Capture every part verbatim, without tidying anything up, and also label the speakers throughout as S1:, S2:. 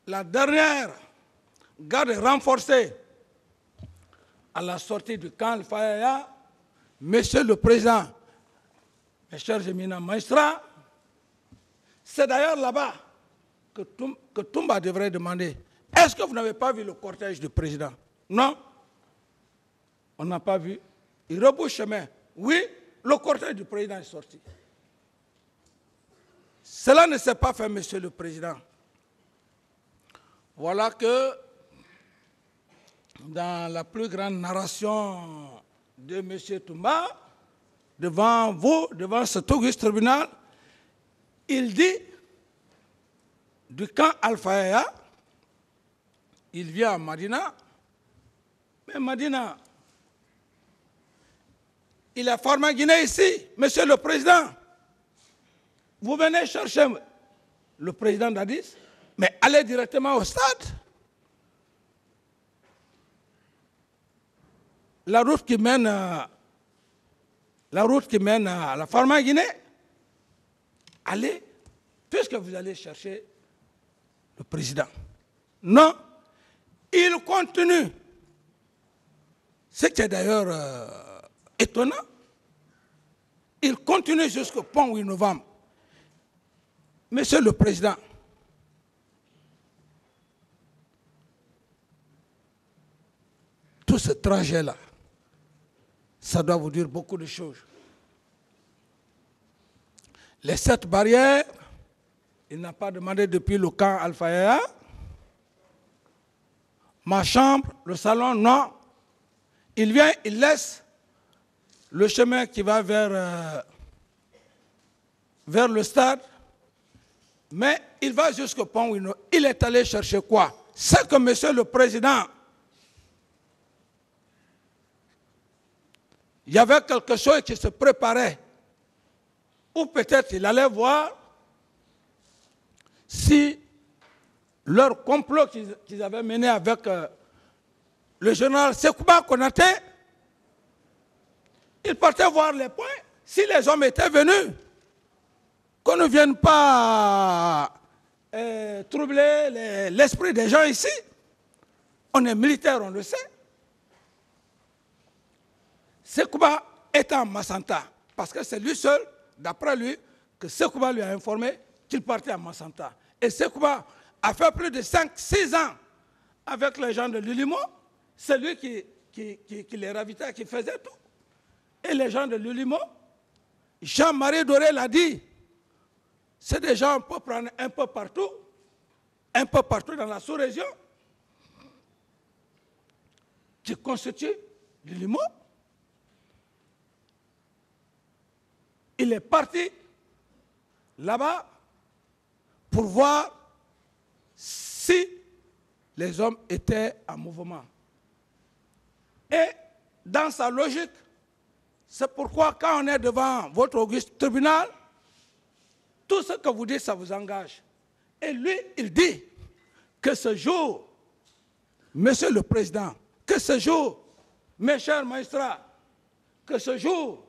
S1: la dernière garde renforcée à la sortie du camp Al-Fayaya, Monsieur le Président, mes chers éminents magistrats, c'est d'ailleurs là-bas que, Toum, que Toumba devrait demander, est-ce que vous n'avez pas vu le cortège du président? Non, on n'a pas vu. Il rebouche chemin. Oui, le cortège du président est sorti. Cela ne s'est pas fait, Monsieur le Président. Voilà que dans la plus grande narration de M. Toumba, devant vous, devant cet auguste tribunal, il dit du camp Al-Fayaya, il vient à Madina, mais Madina, il a formé Guinée ici, Monsieur le Président. Vous venez chercher le président d'Addis, mais allez directement au stade. La route qui mène, la route qui mène à la Pharma Guinée, allez, puisque vous allez chercher le président. Non, il continue. Ce qui est d'ailleurs euh, étonnant, il continue jusqu'au pont huit novembre. Monsieur le Président, tout ce trajet-là, ça doit vous dire beaucoup de choses. Les sept barrières, il n'a pas demandé depuis le camp Al-Fayaya. Ma chambre, le salon, non. Il vient, il laisse le chemin qui va vers, euh, vers le stade, mais il va jusqu'au pont Wino. Il est allé chercher quoi? C'est que Monsieur le Président, il y avait quelque chose qui se préparait, ou peut-être il allait voir si leur complot qu'ils qu'ils avaient mené avec euh, le général Sekouba Konaté, ils partaient voir les points, si les hommes étaient venus, qu'on ne vienne pas euh, troubler l'esprit des gens ici. On est militaire, on le sait. Sekouba est en Massanta, parce que c'est lui seul, d'après lui, que Sekouba lui a informé qu'il partait à Massanta. Et Sekouba a fait plus de cinq six ans avec les gens de l'Ulimo, c'est lui qui, qui, qui, qui les ravitait, qui faisait tout. Et les gens de l'Ulimo, Jean-Marie Doré l'a dit, c'est des gens qu'on peut prendre un peu partout, un peu partout dans la sous-région, qui constituent l'Ulimo. Il est parti là-bas pour voir si les hommes étaient en mouvement. Et dans sa logique, c'est pourquoi quand on est devant votre auguste tribunal, tout ce que vous dites, ça vous engage. Et lui, il dit que ce jour, Monsieur le Président, que ce jour, mes chers magistrats, que ce jour,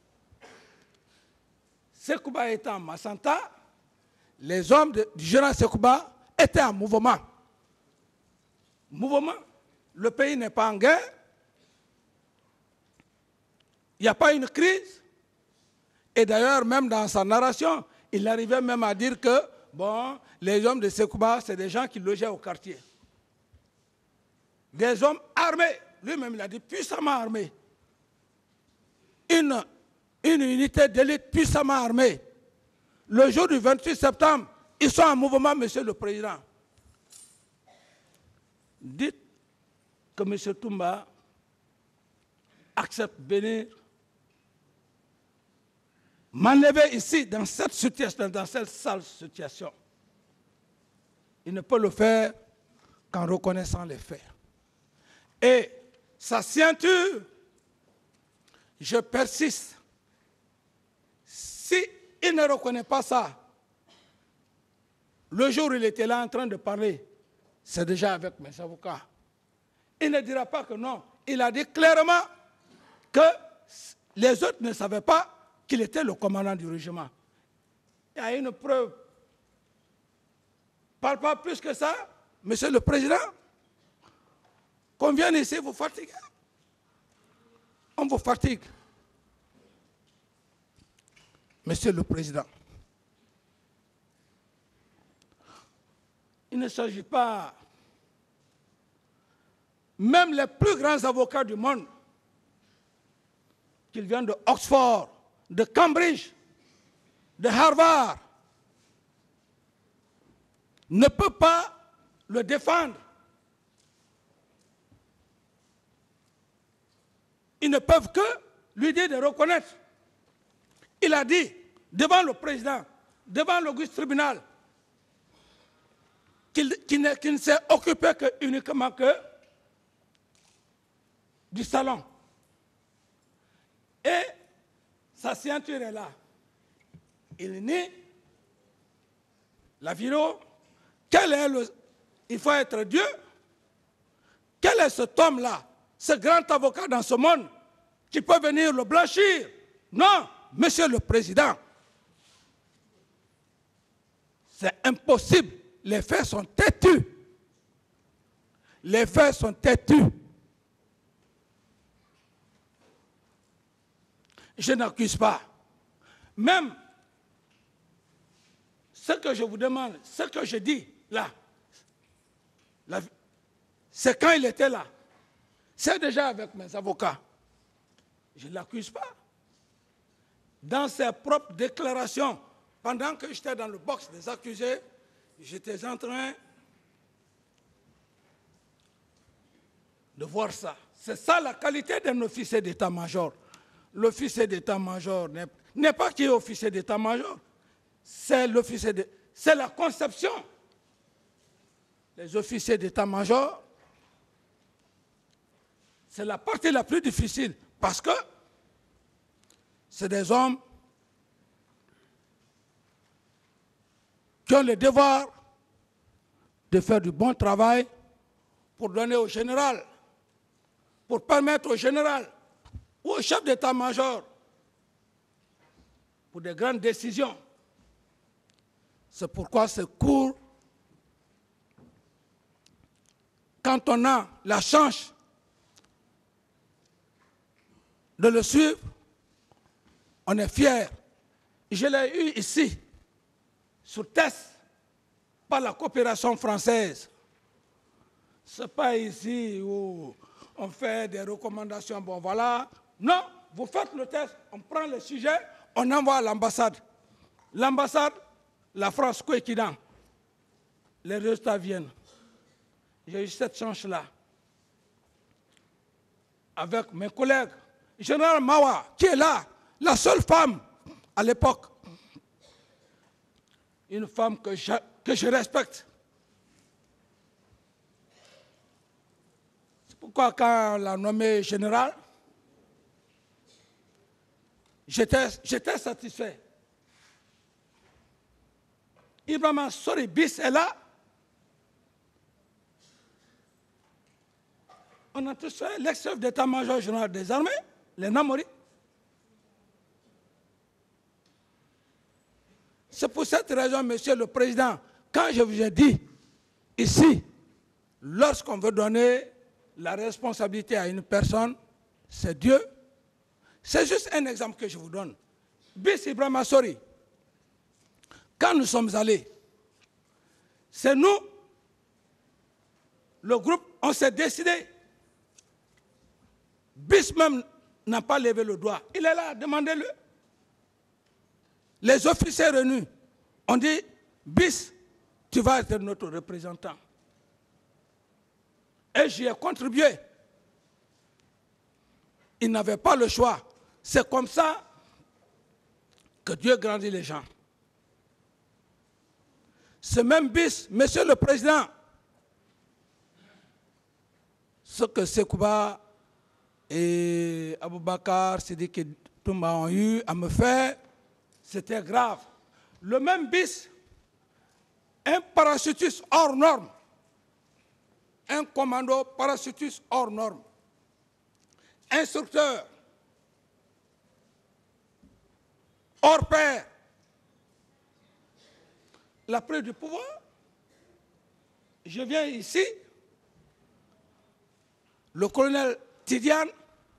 S1: Sekouba était en Massanta, les hommes de, du général Sekouba étaient en mouvement. Mouvement, le pays n'est pas en guerre, il n'y a pas une crise. Et d'ailleurs, même dans sa narration, il arrivait même à dire que, bon, les hommes de Sekouba, c'est des gens qui logeaient au quartier. Des hommes armés, lui-même il a dit puissamment armés. Une, une unité d'élite puissamment armée. Le jour du vingt-huit septembre, ils sont en mouvement, Monsieur le Président. Dites que M. Toumba accepte de venir m'enlever ici, dans cette situation, dans cette sale situation. Il ne peut le faire qu'en reconnaissant les faits. Et sa ceinture, je persiste. Si il ne reconnaît pas ça, le jour où il était là en train de parler, c'est déjà avec mes avocats. Il ne dira pas que non. Il a dit clairement que les autres ne savaient pas qu'il était le commandant du régiment. Il y a une preuve. Parle pas plus que ça, Monsieur le Président, qu'on vienne ici vous fatiguer. On vous fatigue. Monsieur le Président, il ne s'agit pas, même les plus grands avocats du monde, qu'ils viennent de Oxford, de Cambridge, de Harvard, ne peuvent pas le défendre. Ils ne peuvent que lui dire de reconnaître. Il a dit, devant le président, devant l'auguste tribunal, qu'il qu'il ne, qu'il ne s'est occupé que, uniquement que du salon. Et sa ceinture est là. Il nie la vidéo. Quel est le... Il faut être Dieu. Quel est cet homme-là, ce grand avocat dans ce monde, qui peut venir le blanchir? Non, Monsieur le Président. C'est impossible. Les faits sont têtus. Les faits sont têtus. Je n'accuse pas. Même ce que je vous demande, ce que je dis là, c'est quand il était là. C'est déjà avec mes avocats. Je ne l'accuse pas. Dans ses propres déclarations, pendant que j'étais dans le box des accusés, j'étais en train de voir ça. C'est ça la qualité d'un officier d'état-major. L'officier d'état-major n'est pas qui est officier d'état-major, c'est l'officier de, c'est la conception. Les officiers d'état-major, c'est la partie la plus difficile parce que c'est des hommes qui ont le devoir de faire du bon travail pour donner au général, pour permettre au général ou au chef d'état-major pour des grandes décisions. C'est pourquoi ce cours, quand on a la chance de le suivre, on est fiers. Je l'ai eu ici, sur test, par la coopération française. Ce n'est pas ici où on fait des recommandations, bon voilà. Non, vous faites le test, on prend le sujet, on envoie à l'ambassade. L'ambassade, la France, quoi qu'il en, les résultats viennent. J'ai eu cette chance-là. Avec mes collègues, Général Mawa, qui est là, la seule femme à l'époque, une femme que je, que je respecte. C'est pourquoi quand on l'a nommé général, j'étais satisfait. Ibrahima Sori Bis est là. On a tous fait l'ex-chef d'état-major général des armées, les Namori. C'est pour cette raison, Monsieur le Président, quand je vous ai dit ici, lorsqu'on veut donner la responsabilité à une personne, c'est Dieu. C'est juste un exemple que je vous donne. Bis Ibrahima Sori, quand nous sommes allés, c'est nous, le groupe, on s'est décidé. Bis même n'a pas levé le doigt. Il est là, demandez-le. Les officiers réunis ont dit, Bis, tu vas être notre représentant. Et j'y ai contribué. Il n'avait pas le choix. C'est comme ça que Dieu grandit les gens. Ce même Bis, Monsieur le Président, ce que Sekouba et Aboubakar, Sidiki Toumba ont eu à me faire, c'était grave. Le même Bis, un parachutiste hors norme, un commando parachutiste hors norme, instructeur, hors pair, l'a pris du pouvoir. je viens ici, le colonel Tidiane,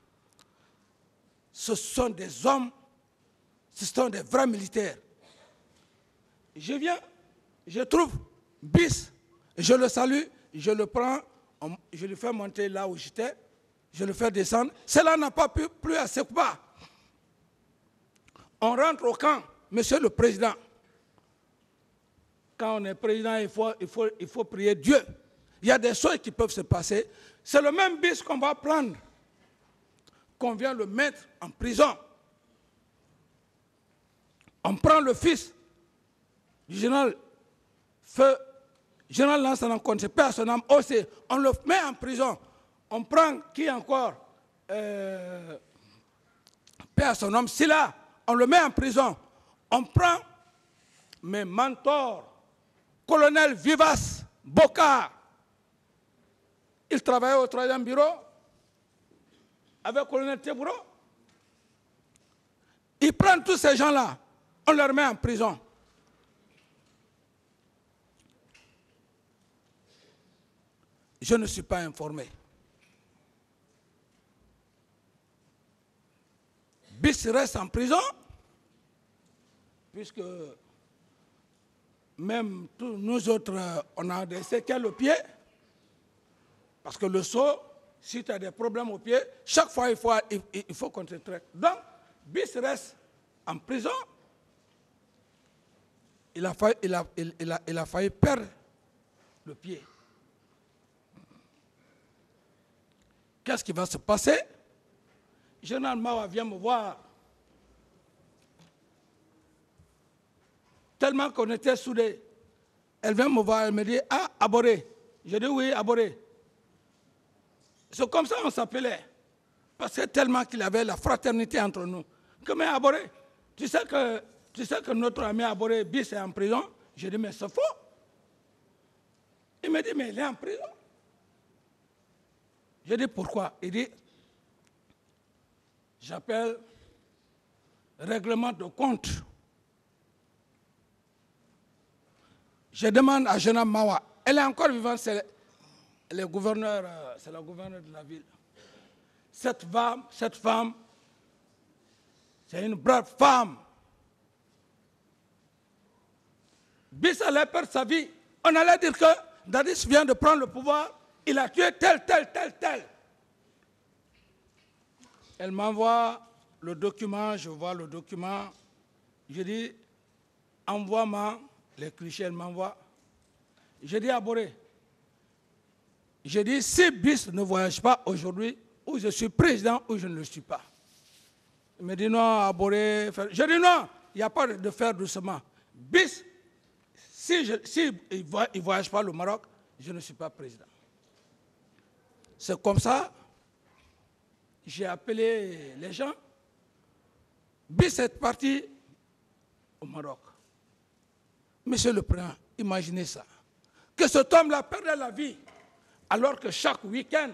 S1: ce sont des hommes, ce sont des vrais militaires. Je viens, je trouve Bis, je le salue, je le prends, je le fais monter là où j'étais, je le fais descendre. Cela n'a pas pu plus à Sekouba. On rentre au camp, monsieur le président. Quand on est président, il faut, il faut, il faut prier Dieu. Il y a des choses qui peuvent se passer. C'est le même Bis qu'on va prendre, qu'on vient le mettre en prison. On prend le fils du général Feu, général Lansana Conté, père son âme aussi, on le met en prison. On prend qui encore euh, père son homme Silla, on le met en prison. On prend mes mentors, colonel Vivas Boka. Il travaillait au troisième bureau avec le colonel Teburo. Ils prennent tous ces gens-là, on leur met en prison. Je ne suis pas informé. Bis reste en prison, puisque même tous nous autres, on a des séquelles au pied, parce que le saut, si tu as des problèmes au pied, chaque fois il faut, il, il faut qu'on te traite. Donc, Bis reste en prison. Il a failli, il a, il, il a, il a failli perdre le pied. Qu'est-ce qui va se passer? Général Mawa vient me voir. Tellement qu'on était soudés. Elle vient me voir, elle me dit, ah, Aboré. Je dis, oui, Aboré. C'est comme ça qu'on s'appelait. Parce que tellement qu'il y avait la fraternité entre nous. Que, mais Aboré, tu sais que, tu sais que notre ami Aboré, Bis, est en prison? Je dis, mais c'est faux. Il me dit, mais il est en prison. Je dis, pourquoi? Il dit, j'appelle règlement de compte. Je demande à Général Mawa, elle est encore vivante, c'est le gouverneur, c'est la gouverneure de la ville. Cette femme, cette femme, c'est une brave femme. Bis allait perdre sa vie. On allait dire que Dadis vient de prendre le pouvoir, il a tué tel, tel, tel, tel. Elle m'envoie le document, je vois le document. Je dis, envoie-moi les clichés, elle m'envoie. Je dis à Boré, je dis, si Bis ne voyage pas aujourd'hui, ou je suis président, ou je ne le suis pas. Il me dit non, à Boré. Je dis non, il n'y a pas de faire doucement. Bis, si, je, si il ne voyage pas au Maroc, je ne suis pas président. C'est comme ça, j'ai appelé les gens. Bis est parti au Maroc. Monsieur le Président, imaginez ça. Que cet homme-là perdait la vie, alors que chaque week-end,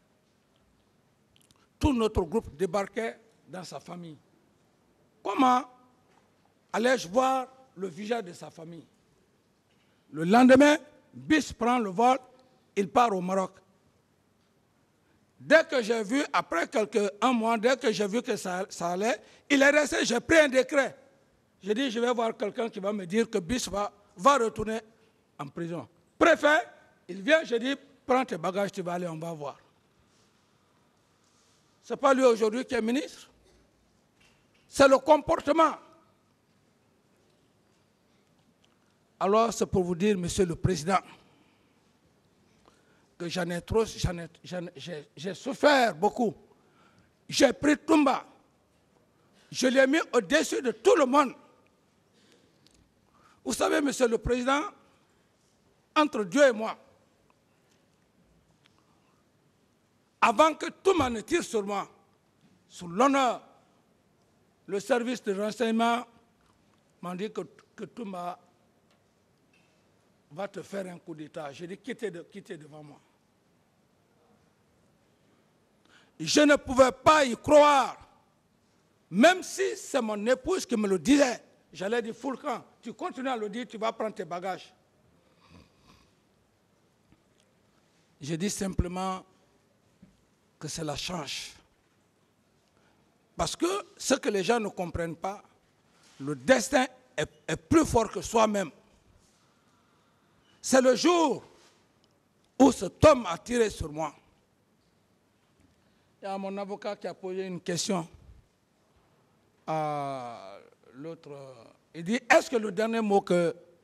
S1: tout notre groupe débarquait dans sa famille. Comment allais-je voir le visage de sa famille? Le lendemain, Bis prend le vol, il part au Maroc. Dès que j'ai vu, après quelques, un mois, dès que j'ai vu que ça, ça allait, il est resté, j'ai pris un décret. J'ai dit, je vais voir quelqu'un qui va me dire que Bis va, va retourner en prison. Préfet, il vient, je dis, prends tes bagages, tu vas aller, on va voir. Ce n'est pas lui aujourd'hui qui est ministre. C'est le comportement. Alors, c'est pour vous dire, Monsieur le Président, que j'en ai trop, j'en ai, j'en ai, j'ai souffert beaucoup. J'ai pris Toumba. Je l'ai mis au-dessus de tout le monde. Vous savez, Monsieur le Président, entre Dieu et moi, avant que Toumba ne tire sur moi, sous l'honneur, le service de renseignement m'a dit que, que Toumba va te faire un coup d'État. J'ai dit, quittez, de, quittez devant moi. Je ne pouvais pas y croire. Même si c'est mon épouse qui me le disait, j'allais dire, Foulcan, tu continues à le dire, tu vas prendre tes bagages. Je dis simplement que c'est la chance. Parce que ce que les gens ne comprennent pas, le destin est, est plus fort que soi-même. C'est le jour où cet homme a tiré sur moi. Il y a mon avocat qui a posé une question à l'autre. Il dit, est-ce que le dernier mot que